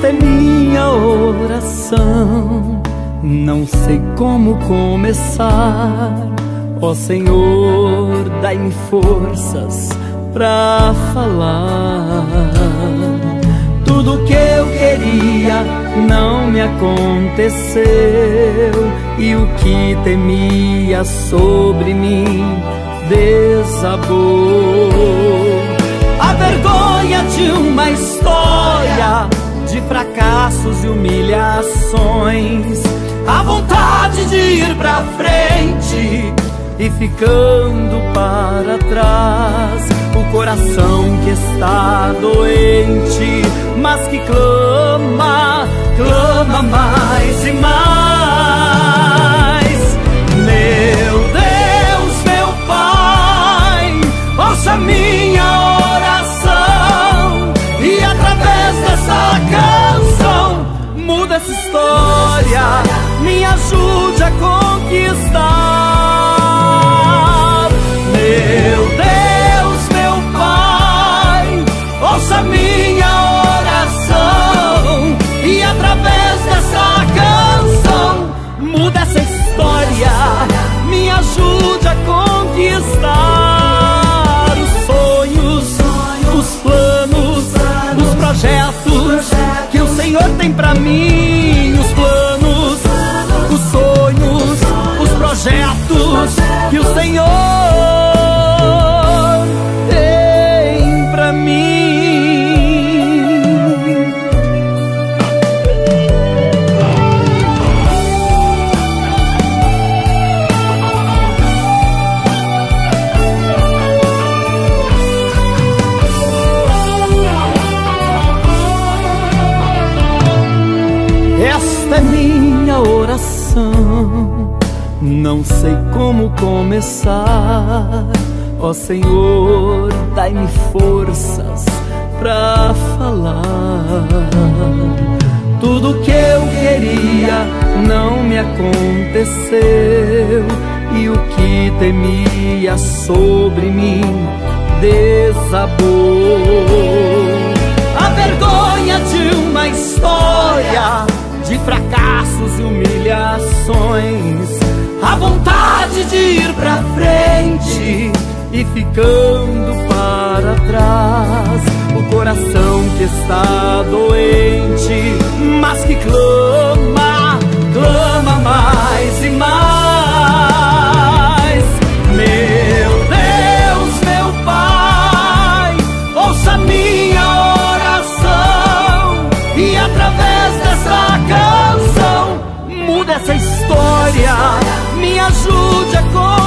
Esta é minha oração, não sei como começar. Ó Senhor, dai-me forças pra falar. Tudo que eu queria não me aconteceu, e o que temia sobre mim desabou. A vergonha de uma história de fracassos e humilhações, a vontade de ir pra frente e ficando para trás, o coração que está doente, mas que clama, clama mais e mais. Meu Deus, meu Pai, ouça minha oração, e através dessa canção muda essa história, me ajude a conquistar. Meu Deus, meu Pai, ouça minha oração, e através dessa canção muda essa história, me ajude a conquistar os sonhos, os planos, os projetos que o Senhor tem pra mim. Os planos, os sonhos, os projetos que o Senhor tem pra mim. Esta é minha oração, não sei como começar. Ó Senhor, dai-me forças pra falar. Tudo que eu queria não me aconteceu, e o que temia sobre mim desabou. A vergonha de uma história de fracassos e humilhações, a vontade de ir pra frente e ficando para trás, o coração que está doente, mas que clama, clama mais e mais. Meu Deus, meu Pai, ouça minha oração, e através dessa canção muda essa história, me ajude a